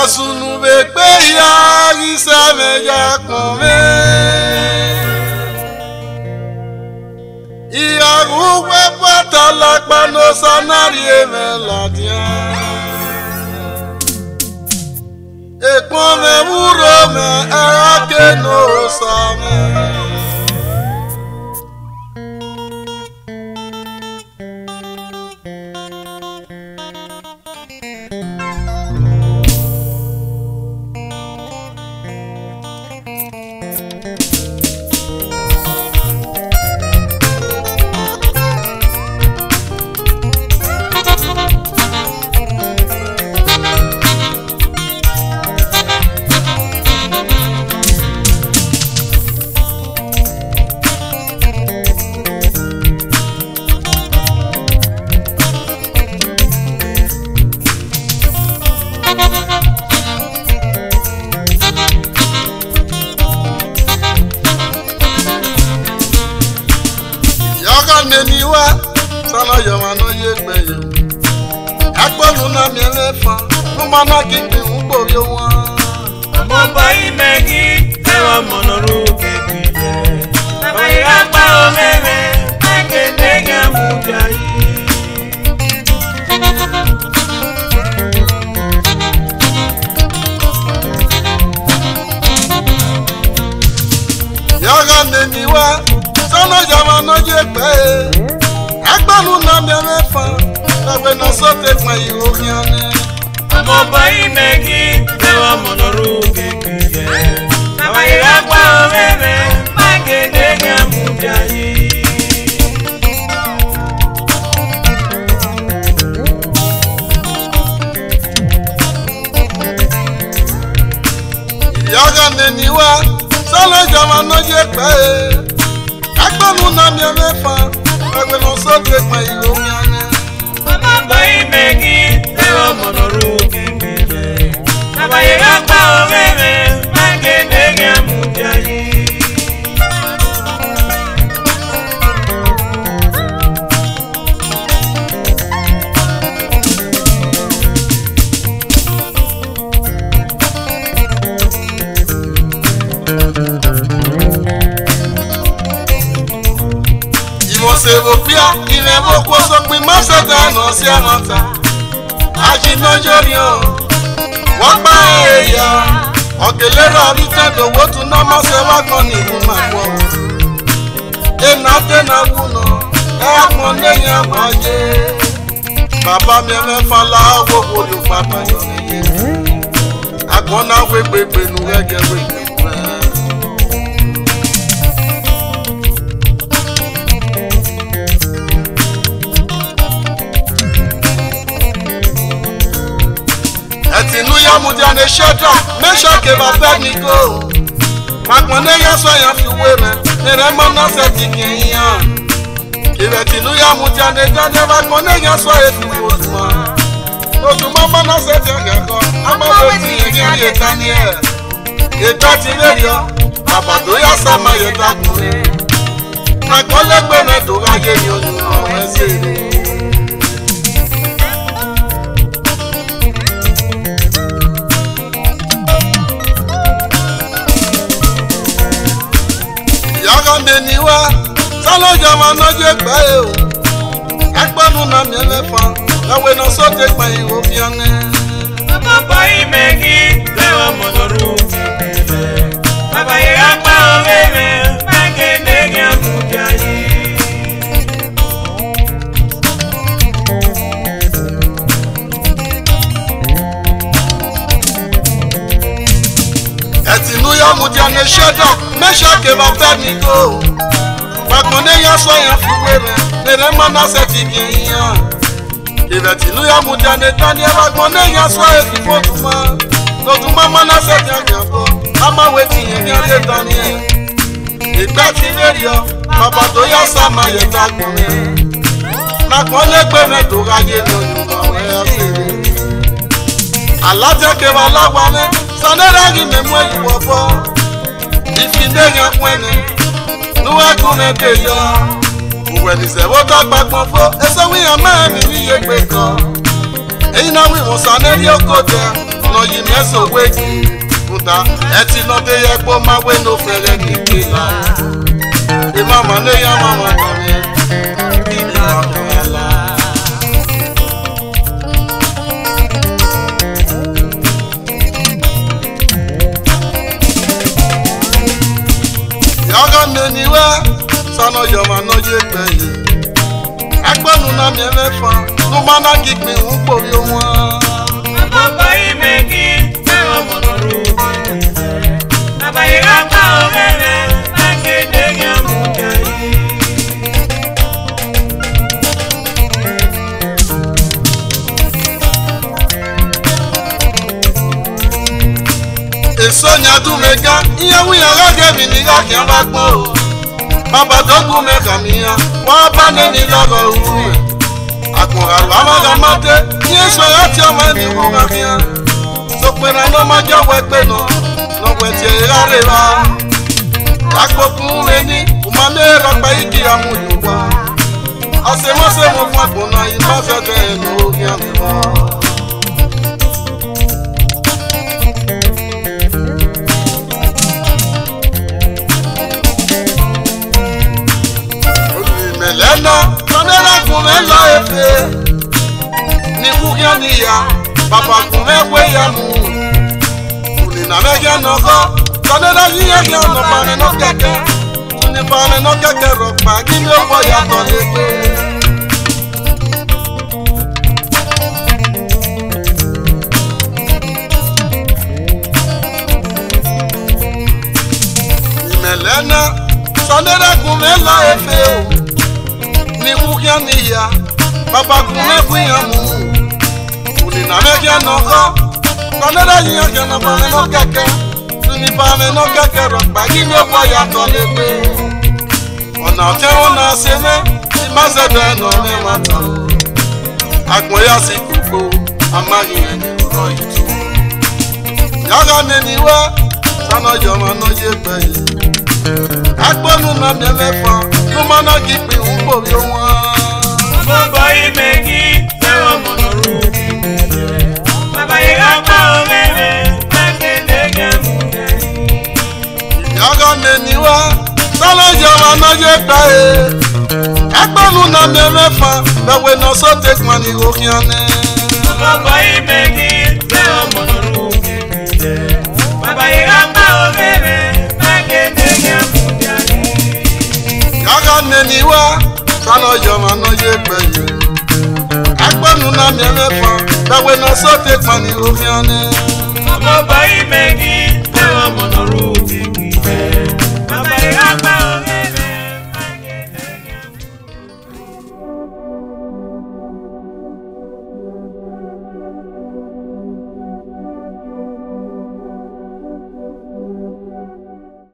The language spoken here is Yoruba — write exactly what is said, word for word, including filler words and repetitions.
Yasunu bekpe ya isame ya kome. Iya rugwe pata lakpa no sanari emeladia. Ekpon me muro me erake no same. Neniwa sana yoma no yegbe yo agbonu na mi elefa mo ma na gbe ngbo yo won mo ba imegi e wa mono ru kekije baba ira pa o meme akende ga mu jai yaga neniwa sana yoma no yegbe agbonu na mi elefa agbe no sote pa iwo kiane mo ba imegi e wa mono ru kekije baba ira pa o meme akende ga mu jai yaga neniwa sana yoma no yegbe agbonu na mi elefa agbe no sote pa iwo kiane mama boy megi e wa mono ru kekije baba ira pa o meme akende ga mu jai se vo pia ile vo ko so pe ma se da no si anata aji no jorio wa pa eya okele ra bi te do wo tu na ma se wa kan ni mu ma wo e na te na wu no e apon le yan wa je baba mi me fa la wo wo lu papa yo ye agbon na we pe pe nu ege we Atinu ya mudia ne shedra me shoke ba panico makone ya so ya fi were ere mo na se tikin yan ile tinu ya mudia ne dane ba kone ya so e fi wotuma otuma mo na se ti agako ama bo ti yen ye tanie e ta ti le yo baba do ya sama ye ta kure makole gbe me do aye ni onu o se Neniwa salo jama no je gbe o agbonu na mi elefa lawe no so te pa iwo biane baba boy megi le wa mono ru baba ira pa o meme akende ga mu jai Atinu ya mudia ne shedo me shoke ba panico makone ya so ya fi were ere mo na se ti kin yan ile tinu ya mudia ne tani ba makone ya so e fi fotuma lotuma mo na se ti agako ama we ti yen ya le tani e igba ti le yo baba to ya sama ye ta kunre makone gbe me to raye lo yu mo we asere alaje ke ba lawale sanera gi me mo iwo bo ifinde yan kwene nuwa kune de yo uwe ni se wo ta gbapon fo eso wi yan ma mi ri ye gbe kan eyin na wi won saneri okoje ọ̀nà yìí mẹ́sàn wéjì fúta ẹtì lọ́dẹ yẹ kó má wé ló fẹ́rẹ́ kéke la ìmọ̀mọ́ lé yá mọ̀mọ́ tàbí ìdí ọ̀dọ̀ ẹ̀ la. yọ̀gọ́ mẹ́ni wá sọ́nà yọ̀mọ̀ náà yé gbẹ̀yìn agbọ́nu náà mi mẹ́fà ló má ná kí pé ń pòrí wọn. Bàbá yìí mẹ́kì fẹ́ràn mọ̀nà rú bàbá yìí rápá ọ̀rẹ́rẹ́ lákéde yẹn mú jàyí. èso nyadú mẹ́gá ìyẹn wíyàn rọ́gẹ́mì ní káàkiri bá gbọ́ o. bàbá tó kú mẹ́kà mìíràn wọ́n bá nẹ́ni lọ́rọ̀ òwú rẹ̀. àkùnràlù amáramádé ní èso ẹ̀yà tí ọmọ ẹni wú rẹ̀ mìíràn. sọpẹ́nà ló máa jẹ́ wẹ́pẹ́ náà lọ́wọ́ ẹ̀tì ẹ̀yà rẹ̀ wá. àgbòkùn rẹ̀ ní kùmọ̀lẹ́ rọpẹ́ igi amúyọ̀wá. àṣemọ́sẹ́ wọn fún àgbọ̀nà ìbáfẹ́fẹ́ ẹ̀ lórí àmì wọn. lẹ́nà lọ́dẹ́rẹ́ kùn mẹ́ lọ efe ní kúkẹ́ níyà bàbá kùn mẹ́ wé ya mú kùnìnà mẹ́kẹ́ nọkọ́ lọ́dẹ́rẹ́ yíyẹ kí ọ̀nà parẹ́ náà kẹ́kẹ́ tùnì parẹ́ náà kẹ́kẹ́ rọ̀pá kí ni ó pọ̀ yàtọ̀ lẹ́gbẹ́. ìmẹ̀lẹ́nà lọ́dẹ́rẹ́ kùn mẹ́ lọ efe o. Ni kukia niya baba kume kuyamu kunina mekia noko kanera yiya kena pame no keke tuni pame no keke rokpa kimi okwa ya tolebe ona te ona seme ti mazebe no me mata agbon ya si kuko amagi eni ro itu yaga meniwa sana joma no ye peyi agbonu na me mefa Kuma na kipi umbo vyo mwa Bàbá yìí mẹ́kì fẹ́ràn mọ̀nà rú bàbá yìí rápá ọ̀rẹ́rẹ́ lákéde yẹn mú jàyí. Yaga meni wa sọ́lọ́ yọ̀wá náà yé gbà é agbọ́nu náà mi mẹ́fà bẹ̀wẹ̀ náà sọ́tẹ̀ kan ní òkè ọ̀nẹ́. Bàbá yìí mẹ́kì fẹ́ràn mọ̀nà rú bàbá yìí rápá ọ̀rẹ́rẹ́ lákéde yẹn mú jàyí. Yaga meni wa sọ́lọ́ yọ̀wá náà yé gbà é agbọ́nu náà mi mẹ́fà bẹ̀wẹ̀ náà sọ́tẹ̀ kan ní òkè ọ̀nẹ́. Bàbá yìí mẹ́kì fẹ́ràn mọ̀nà rú.